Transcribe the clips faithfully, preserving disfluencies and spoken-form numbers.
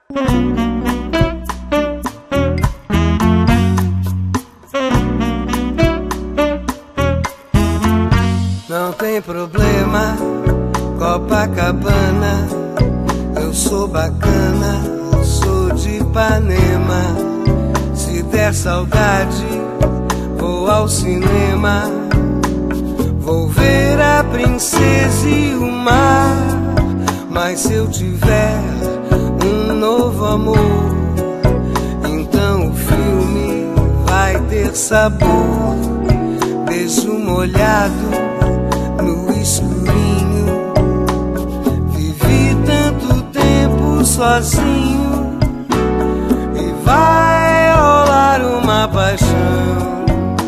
Não tem problema, Copacabana, eu sou bacana, sou de Ipanema. Se der saudade, vou ao cinema, vou ver a princesa e o mar. Mas se eu tiver um novo amor, então o filme vai ter sabor. Beijo molhado no escurinho, vivi tanto tempo sozinho, e vai rolar uma paixão,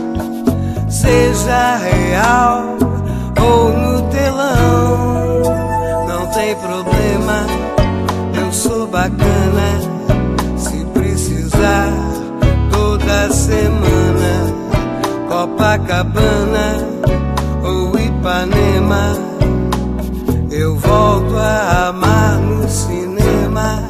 seja real ou no telão. Não tem problema, eu sou bacana, se precisar toda semana. Copacabana ou Ipanema, eu volto a amar no cinema.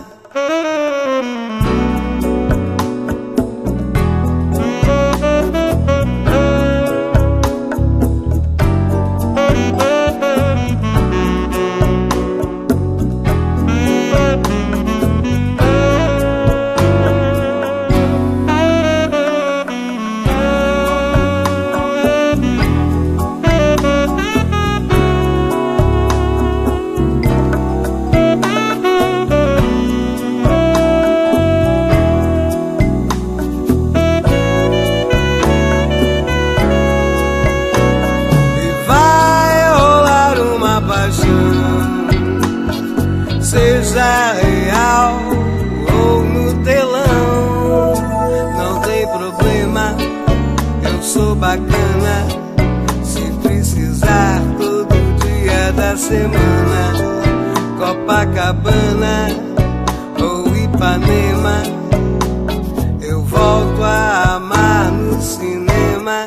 Seja real ou no telão, não tem problema, eu sou bacana, se precisar todo dia da semana. Copacabana ou Ipanema, eu volto a amar no cinema.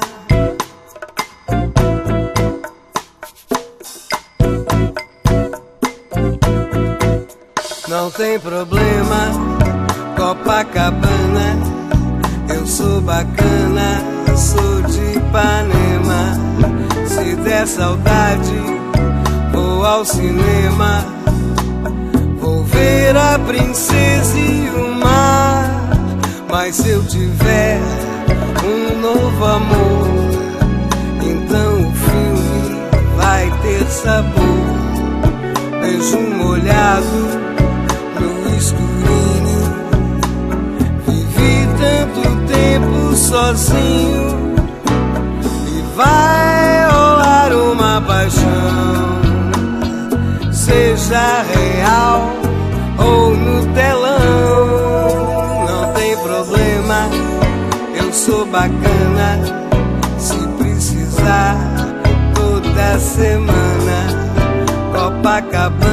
Não tem problema, Copacabana, eu sou bacana, sou de Ipanema. Se der saudade, vou ao cinema, vou ver a princesa e o mar. Mas se eu tiver um novo amor, então o filme vai ter sabor. Beijo molhado no escurinho, vivi tanto tempo sozinho, e vai rolar uma paixão, seja real ou no telão. Não tem problema, eu sou bacana, se precisar toda semana. Copacabana